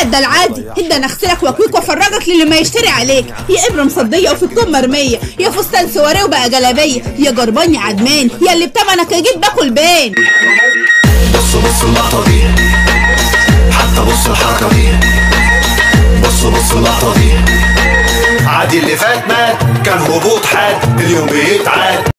ده العادي. هدا انا اغسلك واكويك وافرجك للي ما يشتري عليك. يا ابره مصديه وفي الكم مرميه، يا فستان سواريه وبقى جلابيه، يا جربان يا عدمان، يا اللي بتمنك اجيب باكل بين. بص اللقطه دي، حتى بص الحركه دي، بص اللقطه دي. عادي اللي فات مات، كان هبوط حاد، اليوم بيتعاد.